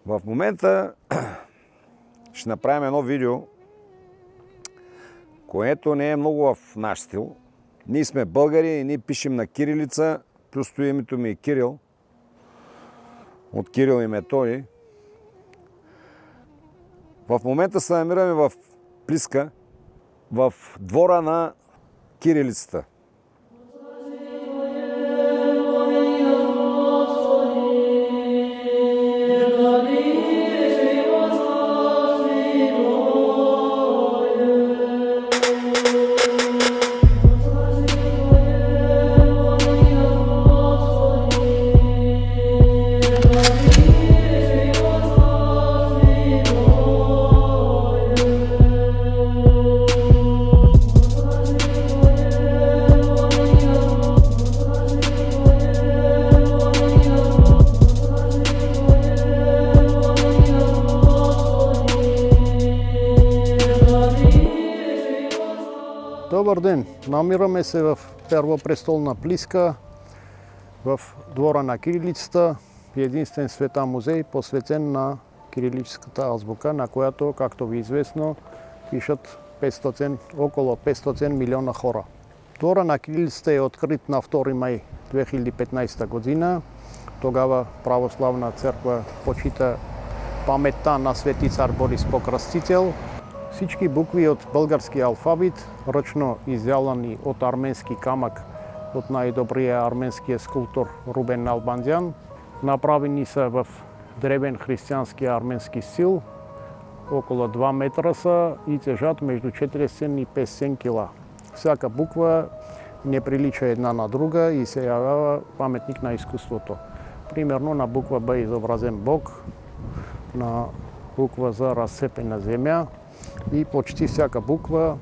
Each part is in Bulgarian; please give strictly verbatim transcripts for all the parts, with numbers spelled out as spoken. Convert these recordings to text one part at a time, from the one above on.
В момента ще направим едно видео, което не е много в наш стил. Ние сме българи и ние пишем на кирилица, плюс името ми е Кирил, от Кирил и Методи. В момента се намираме в Плиска, в двора на кирилицата. Добър ден! Намираме се в Първопрестолна Плиска, в двора на кирилицата, единствен света музей, посветен на кирилическата азбука, на която, както ви е известно, пишат петстотин, около петстотин милиона хора. Двора на кирилицата е открит на втори май две хиляди и петнадесета година. Тогава православна църква почита паметта на свети цар Борис Покръстител. Всички букви от български алфавит, ръчно изялани от арменски камък от най-добрия арменския скулптор Рубен Албандян, направени са в древен християнски арменски стил, около два метра са и тежат между четиристотин и петдесет кила. Всяка буква не прилича една на друга и се явява паметник на изкуството. Примерно на буква Б е изобразен Бог, на буква З разцепена земя, и почти всяка буква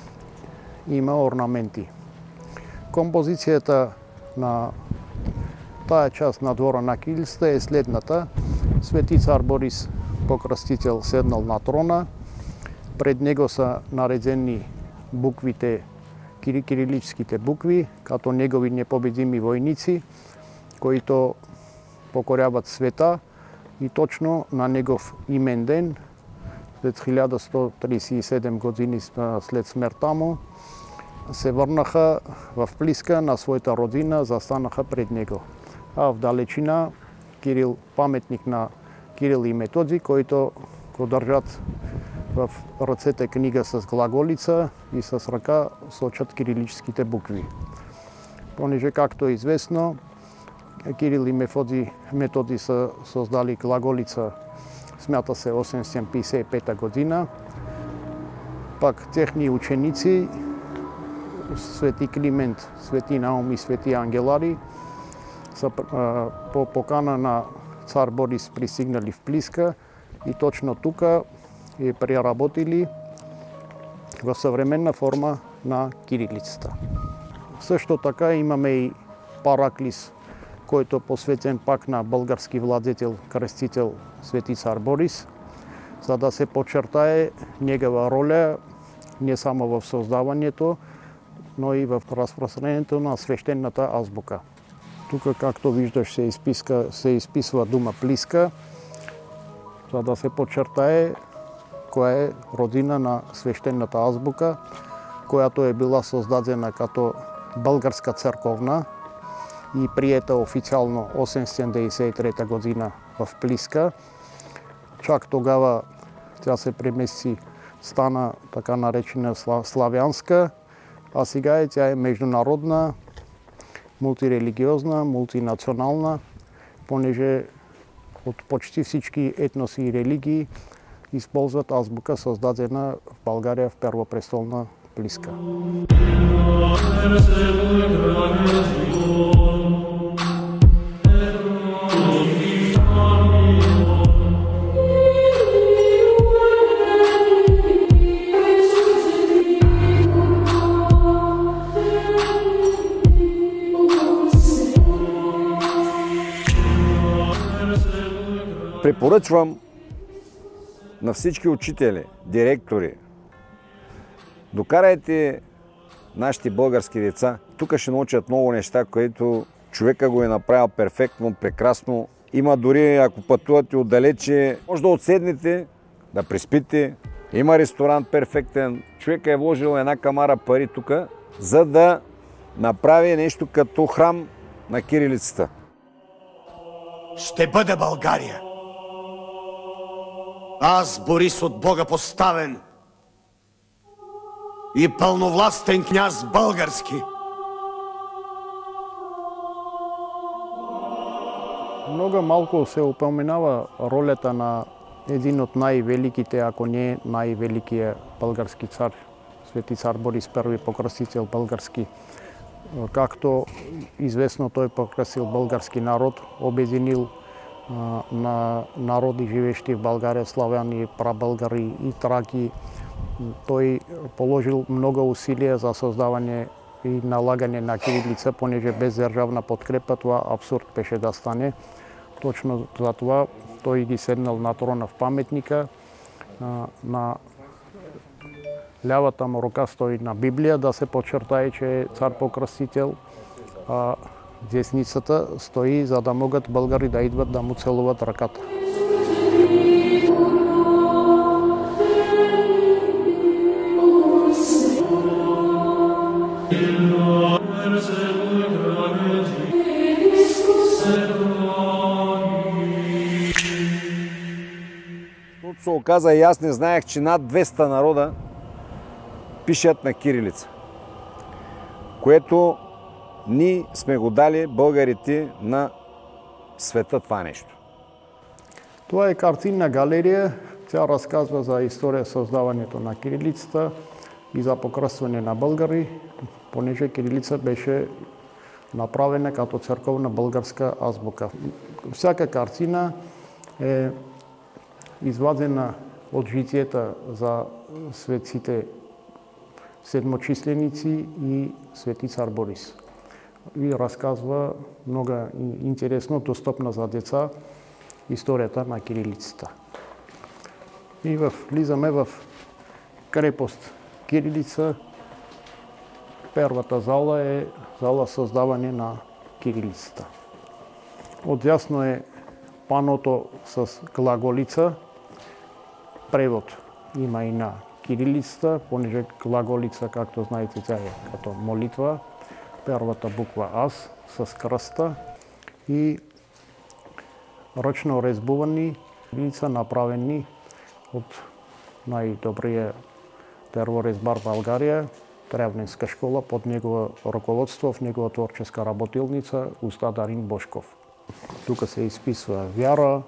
има орнаменти. Композицията на тая част на двора на кирилицата е следната. Свети цар Борис Покръстител седнал на трона. Пред него са наредени буквите, кирилическите букви, като негови непобедими войници, които покоряват света, и точно на негов имен ден, след хиляда сто тридесет и седем години след смъртта му, се върнаха в Плиска на своята родина, застанаха пред него. А в далечина Кирил, паметник на Кирил и Методи, който го държат в ръцете книга с глаголица и с ръка сочат кирилическите букви. Понеже, както е известно, Кирил и Методи, Методи са създали глаголица, смята се осемстотин петдесет и пета година. Пак техни ученици, свети Климент, свети Наум и свети Ангелари, са по покана на цар Борис пристигнали в Плиска и точно тук е преработили в съвременна форма на кирилицата. Също така имаме и параклис, който е посветен пак на български владетел, кръстител свети цар Борис, за да се подчертае негова роля не само в създаването, но и в разпространението на свещената азбука. Тук, както виждаш, се, изписка, се изписва дума Плиска, за да се подчертае коя е родина на свещената азбука, която е била създадена като българска църковна и приета официално осемстотин деветдесет и трета година в Плиска. Чак тогава тя се премести, стана така наречена славянска, а сега тя е международна, мултирелигиозна, мултинационална, понеже от почти всички етноси и религии използват азбука, създадена в България в Първопрестолна Плиска. Препоръчвам на всички учители, директори, докарайте нашите български деца. Тук ще научат много неща, които човека го е направил перфектно, прекрасно Има дори, ако пътувате отдалече, може да отседнете, да приспите. Има ресторант перфектен. Човек е вложил една камара пари тук, за да направи нещо като храм на кирилицата. Ще бъде България. Аз, Борис, от Бога поставен и пълновластен княз български. Много малко се упоменава ролята на един от най-великите, ако не най-великия български цар, Свети цар Борис Първи, покръстител български. Както известно, той покръстил български народ, обединил а, на народи, живещи в България, славяни, прабългари и траки. Той положил много усилия за създаване и налагане на кирилица, понеже без държавна подкрепа това абсурд беше да стане. Точно за това той ги седнал на трона в паметника. На лявата му ръка стои на Библия, да се подчертае, че е цар покръстител, а десницата стои, за да могат българи да идват да му целуват ръката. Тут се оказа и аз не знаех, че над двеста народа пишат на кирилица, което ние сме го дали българите на света това нещо. Това е картинна галерия. Тя разказва за история създаването на кирилицата и за покръстване на българи, понеже кирилица беше направена като църковна българска азбука. Всяка картина е извадена от житията за светците седмочисленици и Свети цар Борис. И разказва много интересно, достъпна за деца историята на кирилицата. И влизаме в крепост Кирилица. Първата зала е зала създаване на кирилицата. Отдясно е паното с глаголица. Превод има и на кирилицата, понеже глаголица, както знаете, тя е като молитва. Първата буква Аз с кръста и ръчно резбувани кирилица, направени от най-добрия дърворезбар в България, Тревненска школа, под негово ръководство, в негова творческа работилница уста Дарин Бошков. Тук се изписва вяра,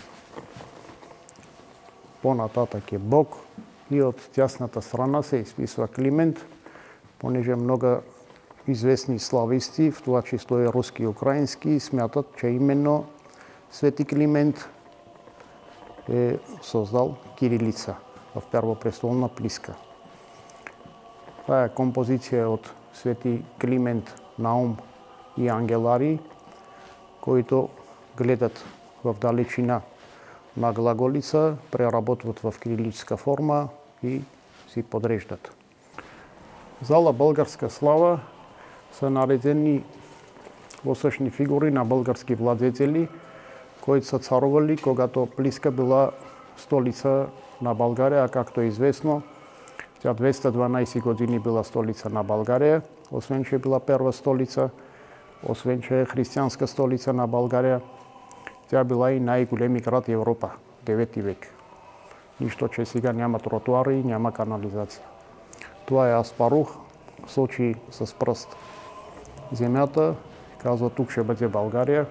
по-нататък е Бог и от тясната страна се изписва Климент, понеже много известни слависти, в това число и руски и украински, смятат, че именно Свети Климент е създал кирилица в Първопрестолна Плиска. Това е композиция от Свети Климент, Наум и Ангелари, които гледат в далечина на глаголица, преработват в кирилическа форма и си подреждат. Зала Българска слава са наредени осъщни фигури на български владетели, които са царували, когато Плиска била столица на България, а както е известно, тя двеста дванадесет години била столица на България, освен че е била първа столица, освен че е християнска столица на България, тя била и най-големи град в Европа, девети век. Нищо, че сега няма тротуари и няма канализация. Това е Аспарух, сочи с пръст земята, казва, тук ще бъде България.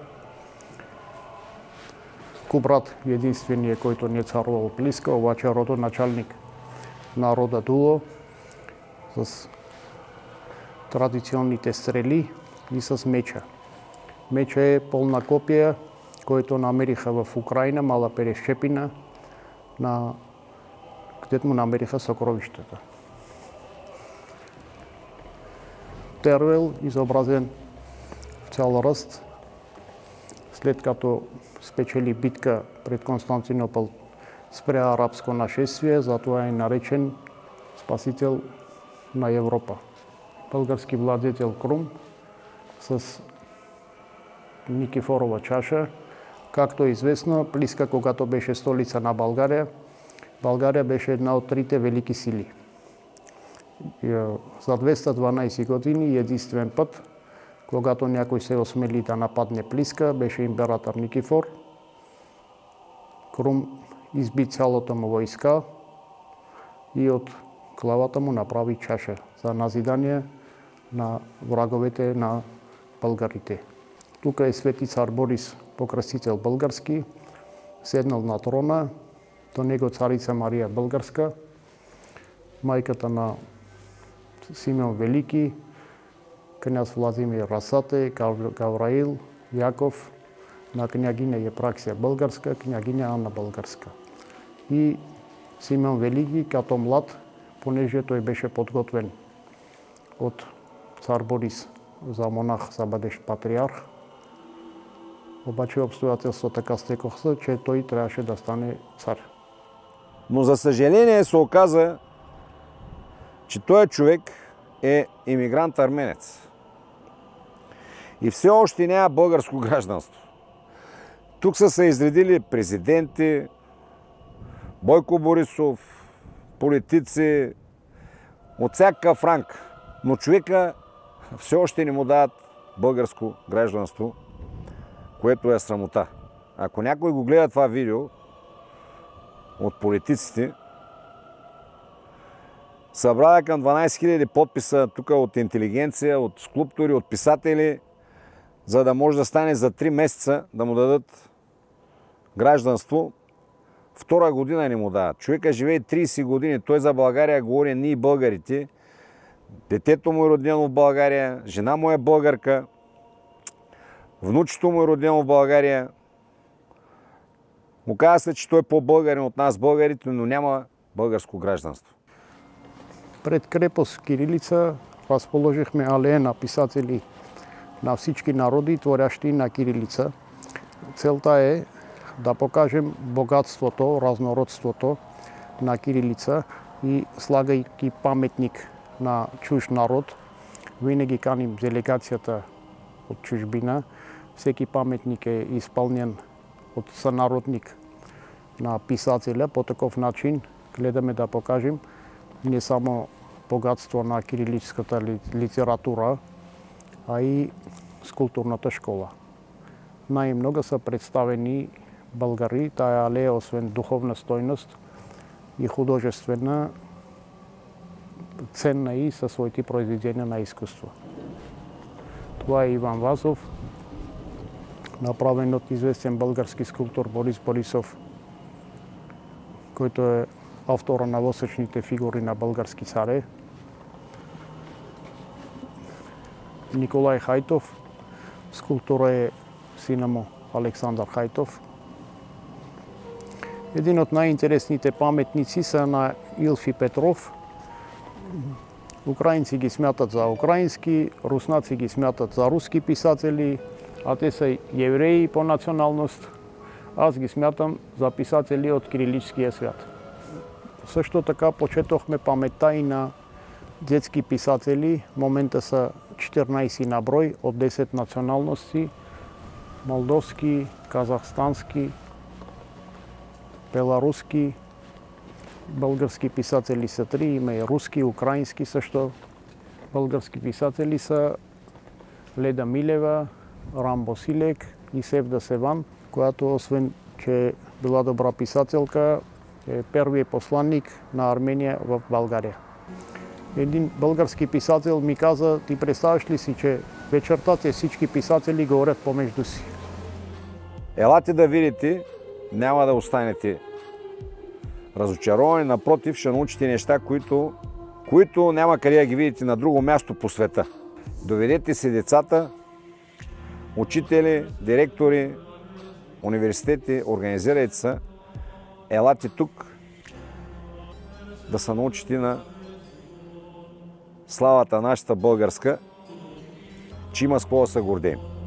Кубрат единственият, който не е царувал Плиска, обаче родоначалник на рода Дуло, с традиционните стрели и с меча. Меча е пълна копия, който намериха в Украина, мала перещепина, на където му намериха съкровищата. Тервел, изобразен в цял ръст, след като спечели битка пред Константинопол спря арабско нашествие, затова е наречен спасител на Европа. Български владетел Крум с Никифорова чаша, Както е известно, Плиска, когато беше столица на България, България беше една от трите велики сили. За двеста дванадесет години единствен път, когато някой се осмели да нападне Плиска, беше император Никифор. Крум изби цялото му войска и от главата му направи чаша за назидание на враговете на българите. Тук е свети цар Борис, покръстител български, седнал на трона, до него царица Мария Българска, майката на Симеон Велики, княз Владимир Расате, Гавраил, Яков, на княгиня Епраксия Българска, княгиня Анна Българска. И Симеон Велики, като млад, понеже той беше подготвен от цар Борис за монах, за бъдещ патриарх, обаче обстоятелства така стекоха, че той трябваше да стане цар. Но за съжаление се оказа, че този човек е имигрант арменец. И все още няма българско гражданство. Тук са се изредили президенти, Бойко Борисов, политици от всякакъв ранг. Но човека все още не му дават българско гражданство, което е срамота. Ако някой го гледа това видео от политиците, събрава към дванадесет хиляди подписа тук от интелигенция, от скулптори, от писатели, за да може да стане за три месеца да му дадат гражданство. Втора година не му дават. Човека живее тридесет години. Той за България говори ние българите. Детето му е родено в България, жена му е българка, внучето му е родено в България. Оказва се, че той е по-българин от нас българите, но няма българско гражданство. Пред крепост Кирилица разположихме алея на писатели на всички народи, творящи на кирилица. Целта е да покажем богатството, разнородството на кирилица и слагайки паметник на чуж народ, винаги каним делегацията от чужбина. Всеки паметник е изпълнен от сънародник на писателя. По такъв начин гледаме да покажем не само богатство на кирилическата литература, а и скулптурната школа. Най-много са представени българи. Тая алея, освен духовна стойност и художествена, ценна и със своите произведения на изкуство. Това е Иван Вазов, направен от известен български скулптор Борис Борисов, който е автора на восъчните фигури на български царе. Николай Хайтов, скулптора е сина му Александър Хайтов. Един от най-интересните паметници са на Илфи Петров. Украинци ги смятат за украински, руснаци ги смятат за руски писатели, а те са евреи по националност. Аз ги смятам за писатели от кирилическия свят. Също така почетохме паметта и на детски писатели. В момента са четиринадесет на брой от десет националности. Молдовски, казахстански, беларуски, български писатели са три, има и руски, украински също. Български писатели са Леда Милева, Рамбо Силек и Севда Севан, която освен, че е била добра писателка, е първият посланник на Армения в България. Един български писател ми каза: ти представяш ли си, че вечерта те всички писатели говорят помежду си? Елате да видите, няма да останете разочаровани, напротив, ще научите неща, които, които няма къде да ги видите на друго място по света. Доведете си децата, учители, директори, университети, организирайте се, елате тук да се научите на славата нашата българска, че има с какво да се гордеем.